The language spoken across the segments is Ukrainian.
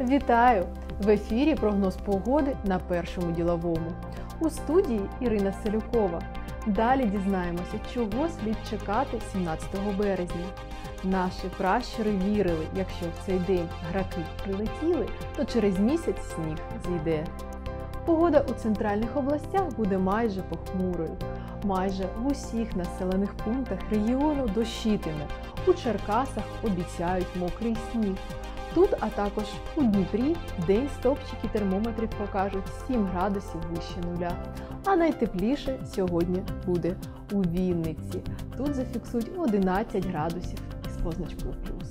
Вітаю! В ефірі прогноз погоди на Першому діловому. У студії Ірина Селюкова. Далі дізнаємося, чого слід чекати 17 березня. Наші пращури вірили, якщо в цей день граки прилетіли, то через місяць сніг зійде. Погода у центральних областях буде майже похмурою. Майже в усіх населених пунктах регіону дощитиме. У Черкасах обіцяють мокрий сніг. Тут, а також у Дніпрі, вдень стовпчики термометрів покажуть 7 градусів вище нуля. А найтепліше сьогодні буде у Вінниці. Тут зафіксують 11 градусів із позначкою плюс.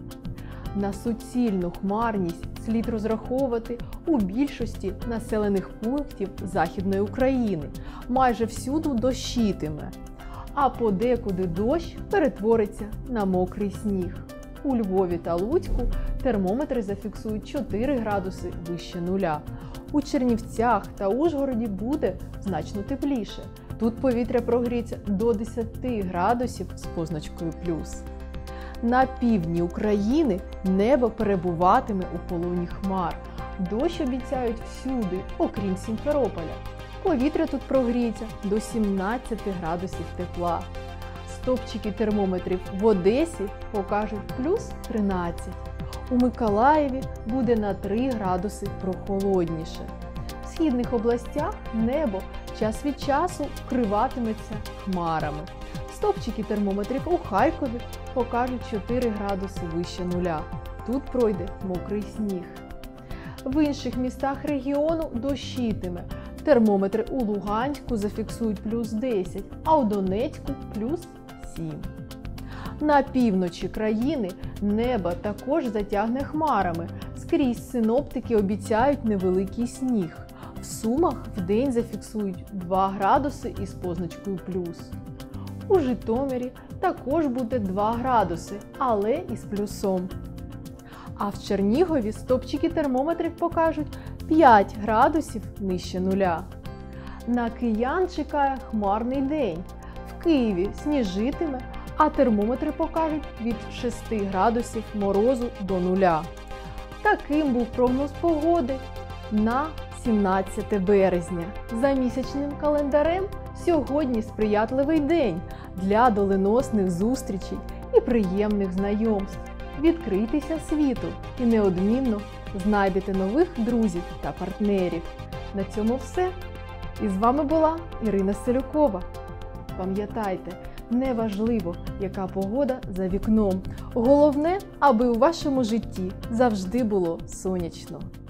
На суцільну хмарність слід розраховувати у більшості населених пунктів Західної України. Майже всюди дощитиме, а подекуди дощ перетвориться на мокрий сніг. У Львові та Луцьку термометри зафіксують 4 градуси вище нуля. У Чернівцях та Ужгороді буде значно тепліше. Тут повітря прогріється до 10 градусів з позначкою плюс. На півдні України небо перебуватиме у полоні хмар. Дощ обіцяють всюди, окрім Сімферополя. Повітря тут прогріється до 17 градусів тепла. Стовпчики термометрів в Одесі покажуть плюс 13. У Миколаєві буде на 3 градуси прохолодніше. В східних областях небо час від часу вкриватиметься хмарами. Стовпчики термометрів у Харкові покажуть 4 градуси вище нуля. Тут пройде мокрий сніг. В інших містах регіону дощитиме. Термометри у Луганську зафіксують плюс 10, а у Донецьку плюс 7. На півночі країни небо також затягне хмарами. Скрізь синоптики обіцяють невеликий сніг. В Сумах вдень зафіксують 2 градуси із позначкою плюс. У Житомирі також буде 2 градуси, але із плюсом. А в Чернігові стовпчики термометрів покажуть 5 градусів нижче нуля. На киян чекає хмарний день. В Києві сніжитиме, а термометри покажуть від 6 градусів морозу до нуля. Таким був прогноз погоди на 17 березня. За місячним календарем сьогодні сприятливий день для доленосних зустрічей і приємних знайомств. Відкрийтеся світу і неодмінно знайдете нових друзів та партнерів. На цьому все. І з вами була Ірина Селюкова. Пам'ятайте, неважливо, яка погода за вікном. Головне, аби у вашому житті завжди було сонячно.